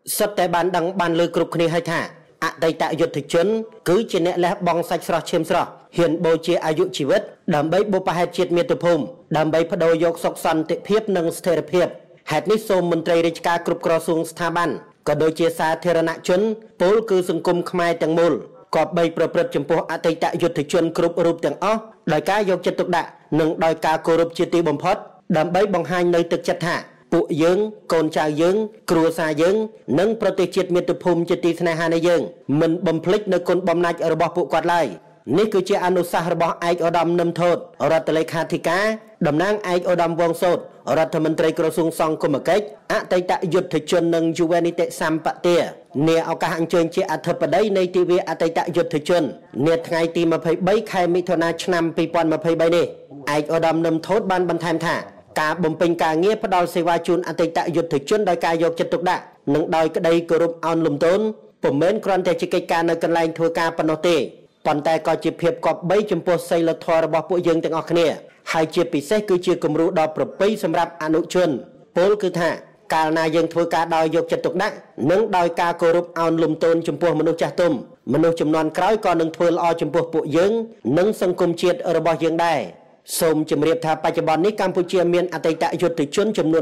សត្វតែបានដឹងបានលើគ្រប់គ្នាហើយថាអតីតយុទ្ធជនគឺជាអ្នកលះបង់សាច់ស្រស់ឈាមស្រស់ហ៊ានបូជាអាយុជីវិតដើម្បីបុព្វហេតុជាតិមាតុភូមិដើម្បីបដូរយកសុខសន្តិភាពនិងស្ថិរភាពហេតុនេះសូមមន្ត្រីរាជការគ្រប់ក្រសួងស្ថាប័នក៏ដូចជាសាធារណជនពលគឺសង្គមខ្មែរទាំងមូលក៏បីប្រព្រឹត្តចំពោះអតីតយុទ្ធជនគ្រប់រូបទាំងអស់ដោយការយកចិត្តទុកដាក់និងដោយការគោរពជាទីបំផុតដើម្បីបង្ហាញនៅទឹកចិត្តថាពួកយើងកូនចៅយើងគ្រួសារយើងនិងប្រទេសជាតិមាតុភូមិជាទីស្នេហានៃយើងមិនបំភ្លេចនៅគុណបំណាច់របស់ពួកគាត់ឡើយនេះគឺជាអនុសាសន៍របស់ឯកឧត្តមនឹមថោតរដ្ឋលេខាធិការតំណាងឯកឧត្តមវងសូតរដ្ឋមន្ត្រីក្រសួងសង្គមគិច្ចអតីតយុទ្ធជននិងយុវនីតិសម្បទានាឱកាសអញ្ជើញជាអធិបតីនៃទិវាអតីតយុទ្ធជននាថ្ងៃទី23ខែមិថុនាឆ្នាំ2023នេះឯកឧត្តមនឹមថោតបានបន្ថែមថាការបំពេញការងារផ្ដល់សេវាជូនអតីតយុទ្ធជនដោយការយកចិត្តទុកដាក់និងដោយក្តីគោរពអោនលំទោនពុំមែនគ្រាន់តែជាកិច្ចការនៅកន្លែងធ្វើការប៉ុណ្ណោះទេប៉ុន្តែក៏ជាភាពគប្បីចំពោះសីលធម៌របស់ពួកយើងទាំងអស់គ្នាហើយជាពិសេសគឺជាគំរូដ៏ប្រពៃសម្រាប់អនុជនពលគឺថាកាលណាយើងធ្វើការដោយយកចិត្តទុកដាក់និងដោយការគោរពអោនលំទោនចំពោះមនុស្សចាស់ទុំមនុស្សជំនាន់ក្រោយក៏នឹងធ្វើល្អចំពោះពួកយើងនិងសង្គមជាតិរបស់យើងដែរសូមជម្រាបថាបច្ចុប្បន្ននេះកម្ពុជាមានអតីតយុទ្ធជនចំនួន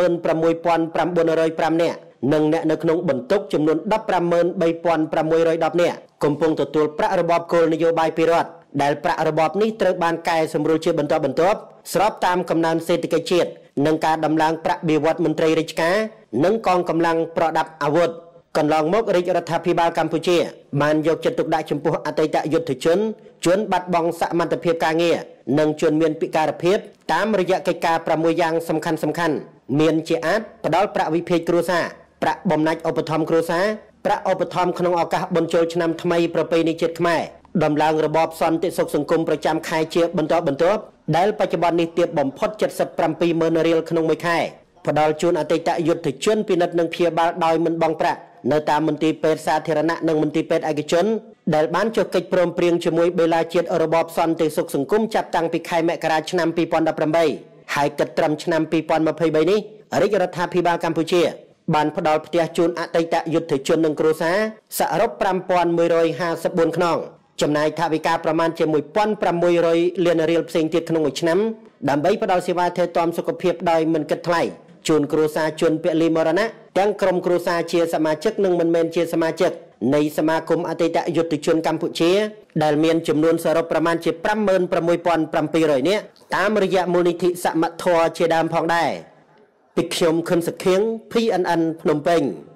106,905 នាក់និងអ្នកនៅក្នុងបន្ទុកចំនួន 153,610 នាក់កំពុងទទួលប្រាក់របបគោលនយោបាយពីរដ្ឋដែលប្រាក់របបនេះត្រូវបានកែសម្រួលជាបន្តបន្ទាប់ស្របតាមកំណើនសេដ្ឋកិច្ចជាតិនិងការដំឡើងប្រាក់បៀវត្សមន្ត្រីរាជការនិងកងកម្លាំងប្រដាប់អាវុធកន្លងមករាជរដ្ឋាភិបាលកម្ពុជាបានយកចិត្តទុកដាក់ចំពោះអតីតយុទ្ធជនបាត់បង់សមត្ថភាពការងារនិងជនមានពិការភាពតាមរយៈកិច្ចការ6យ៉ាងសំខាន់មានជាអាចផ្ដល់ប្រាក់វិភាគគ្រួសារប្រាក់បំណាច់ឧបត្ថម្ភគ្រួសារប្រាក់ឧបត្ថម្ភក្នុងឱកាសបុណ្យចូលឆ្នាំថ្មីប្រពៃណីជាតិខ្មែរដំឡើងរបបសន្តិសុខសង្គមប្រចាំខែជាបន្តបន្ទាប់ដែលបច្ចុប្បន្ននេះទាបបំផុត 77,000 រៀលក្នុងមួយខែផ្ដល់ជូនអតីតយុទ្ធជនពិនិត្យនិងព្យាបាលដោយមិនបង់ប្រាក់នៅតាមមន្ទីរពេទ្យសាធារណៈនិងមន្ទីរពេទ្យឯកជនដែលបានចុះកិច្ចព្រមព្រៀងជាមួយបេឡាជាតិរបបសន្តិសុខសង្គមចាប់តាំងពីខែមករាឆ្នាំ2018ហើយគិតត្រឹមឆ្នាំ2023នេះរាជរដ្ឋាភិបាលកម្ពុជាបានផ្ដល់ផ្ទះជូនអតីតយុទ្ធជននិងគ្រួសារសរុប 5,154 ខ្នងចំណាយថវិកាប្រមាណជា 1,600 លានរៀលផ្សេងទៀតក្នុងមួយឆ្នាំដើម្បីផ្ដល់សេវាថែទាំសុខភាពដោយមិនគិតថ្លៃជូនគ្រួសារជនពលីមរណៈទាំងក្រុមគ្រួសារជាសមាជិកនិងមិនមែនជាសមាជិកនៃសមាគមអតីតយុទ្ធជនកម្ពុជាដែលមានចំនួនសរុបប្រមាណជា 56,700 នាក់តាមរយៈមូលនិធិសមត្ថធម៌ជាដើមផងដែរពីខ្ញុំខុនសុខៀង PNN ភ្នំពេញ